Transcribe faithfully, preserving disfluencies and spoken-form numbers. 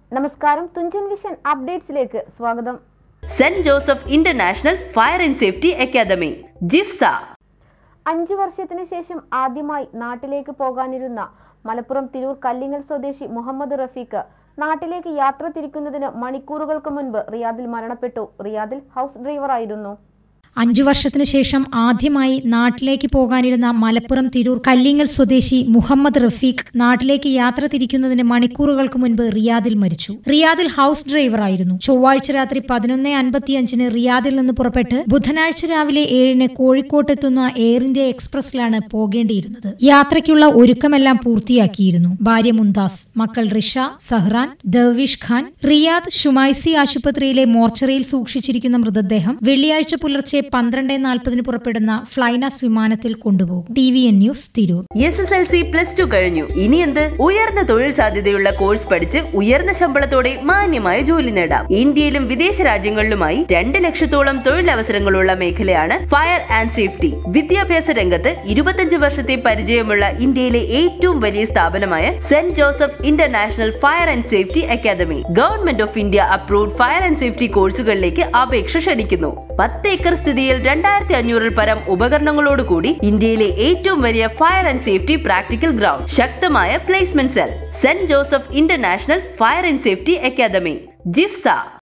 നമസ്കാരം, തുഞ്ചൻ വിഷൻ അപ്ഡേറ്റ്സിലേക്ക് സ്വാഗതം. Saint Joseph international fire and safety academy JIFSA. അഞ്ചു വർഷത്തിനു ശേഷം ആദ്യമായി നാട്ടിലേക്ക് പോകാനിരുന്ന മലപ്പുറം തിരൂർ കല്ലിങ്ങൽ സ്വദേശി മുഹമ്മദ് റഫീഖ് നാട്ടിലേക്ക് യാത്ര തിരിക്കുന്നതിന് മണിക്കൂറുകൾക്ക് മുൻപ് റിയാദിൽ മരണപ്പെട്ടു. റിയാദിൽ ഹൗസ് ഡ്രൈവറായിരുന്നു. അഞ്ചു വർഷത്തിനു ശേഷം ആദ്യമായി നാട്ടിലേക്ക് പോകാനിരുന്ന മലപ്പുറം തിരൂർ കല്ലിങ്ങൽ സ്വദേശി മുഹമ്മദ് റഫീഖ് നാട്ടിലേക്ക് യാത്ര തിരിക്കുന്നതിന് മണിക്കൂറുകൾക്ക് മുൻപ് റിയാദിൽ മരിച്ചു. റിയാദിൽ ഹൗസ് ഡ്രൈവറായിരുന്നു. ചൊവ്വാഴ്ച രാത്രി പതിനൊന്ന് അൻപത്തിയഞ്ചിന് റിയാദിൽ നിന്ന് പുറപ്പെട്ട് ബുധനാഴ്ച രാവിലെ ഏഴിന് കോഴിക്കോട്ടെത്തുന്ന എയർ ഇന്ത്യ എക്സ്പ്രസിലാണ് പോകേണ്ടിയിരുന്നത്. യാത്രയ്ക്കുള്ള ഒരുക്കമെല്ലാം പൂർത്തിയാക്കിയിരുന്നു. ഭാര്യ മുന്താസ്, മക്കൾ റിഷ, സഹ്റാൻ, ദർവിഷ് ഖാൻ. റിയാദ് ഷുമൈസി ആശുപത്രിയിലെ മോർച്ചറിയിൽ സൂക്ഷിച്ചിരിക്കുന്ന മൃതദേഹം വെള്ളിയാഴ്ച പുലർച്ചെ പന്ത്രണ്ട് നാൽപ്പതിന് പുറപ്പെടുന്ന ഫ്ലൈനാസ് വിമാനത്തിൽ കൊണ്ടുപോകും. T V N news, Tirur. S S L C plus two കഴിഞ്ഞു. ഇനി എന്ത്? ഉയർന്ന തൊഴിൽ സാധ്യതയുള്ള കോഴ്സ് പഠിച്ച് ഉയർന്ന ശമ്പളത്തോടെ മാന്യമായ ജോലി നേടാം. ഇന്ത്യയിലും വിദേശ രാജ്യങ്ങളിലുമായി രണ്ട് ലക്ഷത്തോളം തൊഴിലവസരങ്ങളുള്ള മേഖലയാണ് ഫയർ ആൻഡ് സേഫ്റ്റി. വിദ്യാഭ്യാസ രംഗത്ത് ഇരുപത്തിയഞ്ച് വർഷത്തെ പരിചയമുള്ള ഇന്ത്യയിലെ ഏറ്റവും വലിയ സ്ഥാപനമായ saint Joseph international fire and safety academy government of India approved fire and safety കോഴ്സുകളിലേക്ക് അപേക്ഷ ക്ഷണിക്കുന്നു. പത്ത് ഏക്കർ സ്ഥിതിയിൽ രണ്ടായിരത്തി അഞ്ഞൂറിൽ പരം ഉപകരണങ്ങളോടുകൂടി ഇന്ത്യയിലെ ഏറ്റവും വലിയ fire and safety practical ground, ശക്തമായ placement cell, saint Joseph international fire and safety academy ജിഫ്സ.